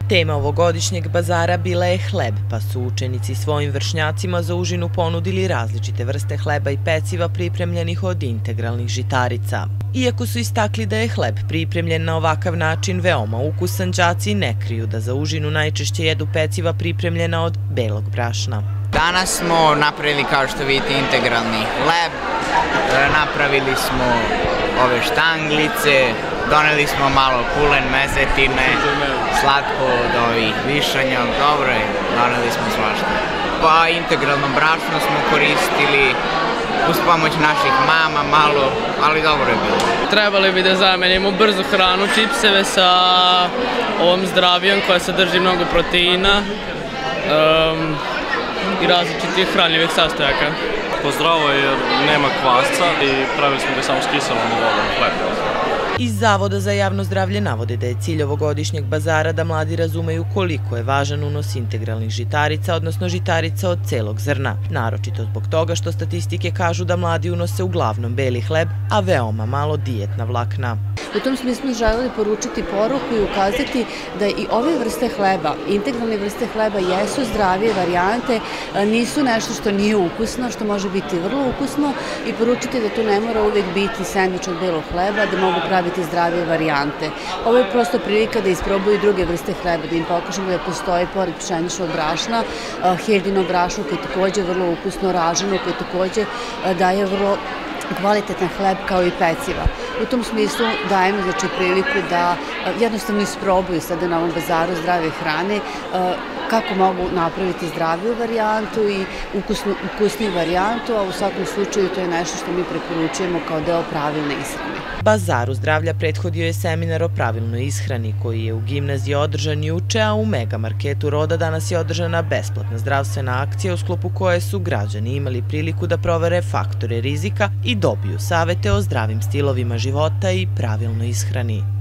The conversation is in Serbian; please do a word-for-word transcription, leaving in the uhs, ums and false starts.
Tema ovogodišnjeg bazara bila je hleb, pa su učenici svojim vršnjacima za užinu ponudili različite vrste hleba i peciva pripremljenih od integralnih žitarica. Iako su istakli da je hleb pripremljen na ovakav način veoma ukusan, đaci ne kriju da za užinu najčešće jedu peciva pripremljena od belog brašna. Danas smo napravili, kao što vidite, integralni hleb, napravili smo ove štanglice, doneli smo malo kulen, mezetine, slatko od ovih višanja, dobro je, doneli smo svašta. Pa integralno brašno smo koristili, uz pomoć naših mama malo, ali dobro je bilo. Trebali bi da zamenimo brzu hranu, čipseve sa ovom zdravijom koja sadrži mnogo proteina i različitih hranljivih sastojaka. Zdravo je jer nema kvasca i pravili smo ga samo s kiselom vodom hleba. Iz Zavoda za javno zdravlje navode da je cilj ovogodišnjeg bazara da mladi razumeju koliko je važan unos integralnih žitarica, odnosno žitarica od celog zrna. Naročito zbog toga što statistike kažu da mladi unose uglavnom beli hleb, a veoma malo dijetna vlakna. U tom smislu želeli poručiti poruku i ukazati da i ove vrste hleba, integralne vrste hleba, jesu zdravije varijante, nisu nešto što nije ukusno, što može biti vrlo ukusno, i poručiti da tu ne mora uvijek biti sendvič od belog hleba, da mogu praviti zdravije varijante. Ovo je prosto prilika da isprobaju druge vrste hleba, da im pokažemo da postoji pored pšeničnog brašna heldino brašno koje je također vrlo ukusno, raženo, koje također daje vrlo kvalitetan hleb kao i peciva. U tom smislu dajemo znači priliku da jednostavno isprobaju sada na ovom bazaru zdrave hrane kako mogu napraviti zdraviju varijantu i ukusniju varijantu, a u svakom slučaju to je nešto što mi preporučujemo kao deo pravilne ishrane. Bazaru zdravlja prethodio je seminar o pravilnoj ishrani koji je u gimnaziji održan juče, a u Megamarketu Roda danas je održana besplatna zdravstvena akcija u sklopu koje su građani imali priliku da provere faktore rizika i dobiju savete o zdravim stilovima života i pravilnoj ishrani.